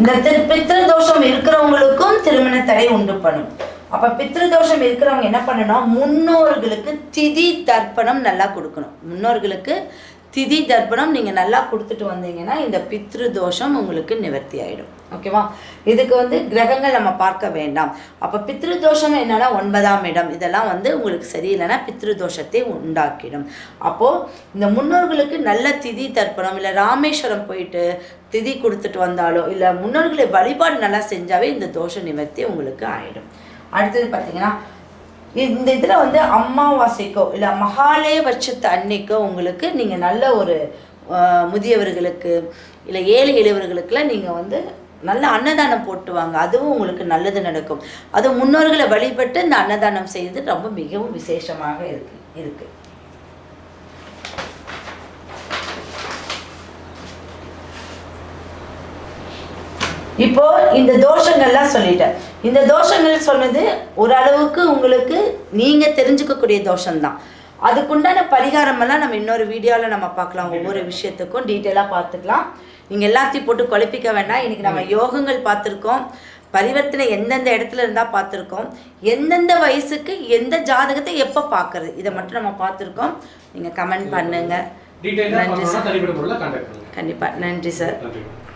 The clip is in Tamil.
இந்த பித்ருதோஷம் இருக்கிறவங்களுக்கும் திருமண தடை உண்டு பண்ணும். அப்ப பித்ருதோஷம் இருக்கிறவங்க என்ன பண்ணணும், முன்னோர்களுக்கு திதி தர்ப்பணம் நல்லா கொடுக்கணும். முன்னோர்களுக்கு திதி தர்ப்பணம் நீங்க நல்லா கொடுத்துட்டு வந்தீங்கன்னா இந்த பித்ருதோஷம் உங்களுக்கு நிவர்த்தி ஆயிடும். ஓகேவா? இதுக்கு கிரகங்கள் நம்ம பார்க்க வேண்டாம். அப்ப பித்ருதோஷம் என்னன்னா 9ஆம் இடம், இதெல்லாம் உங்களுக்கு சரியில்லைன்னா பித்ருதோஷத்தை உண்டாக்கிடும். அப்போ இந்த முன்னோர்களுக்கு நல்ல திதி தர்ப்பணம், இல்லை ராமேஸ்வரம் போயிட்டு திதி கொடுத்துட்டு வந்தாலோ, இல்லை முன்னோர்களை வழிபாடு நல்லா செஞ்சாவே இந்த தோஷ நிவர்த்தி உங்களுக்கு ஆயிடும். அடுத்தது பார்த்தீங்கன்னா இந்த இதில் அமாவாசைக்கோ இல்லை மகாலய பட்சத்து அன்னைக்கோ உங்களுக்கு நீங்கள் நல்ல ஒரு முதியவர்களுக்கு இல்லை ஏழை எளியவர்களுக்கெல்லாம் நீங்கள் நல்ல அன்னதானம் போட்டுவாங்க. அதுவும் உங்களுக்கு நல்லது நடக்கும். அதுவும் முன்னோர்களை வழிபட்டு இந்த அன்னதானம் செய்வது ரொம்ப மிகவும் விசேஷமாக இருக்கு. இப்போ இந்த தோஷங்கள்லாம் சொல்லிட்டேன். இந்த தோஷங்கள் சொன்னது ஓரளவுக்கு உங்களுக்கு நீங்க தெரிஞ்சுக்கக்கூடிய தோஷம்தான். அதுக்குண்டான பரிகாரமெல்லாம் நம்ம இன்னொரு வீடியோவில் நம்ம பார்க்கலாம். ஒவ்வொரு விஷயத்துக்கும் டீட்டெயிலாக பார்த்துக்கலாம். நீங்கள் எல்லாத்தையும் போட்டு குழப்பிக்க வேண்டாம். இன்னைக்கு நம்ம யோகங்கள் பார்த்துருக்கோம், பரிவர்த்தனை எந்தெந்த இடத்துல இருந்தால் பார்த்துருக்கோம், எந்தெந்த வயசுக்கு எந்த ஜாதகத்தை எப்போ பார்க்கறது, இதை மட்டும் நம்ம பார்த்துருக்கோம். நீங்கள் கமெண்ட் பண்ணுங்க. நன்றி சார். கண்டிப்பாக நன்றி சார்.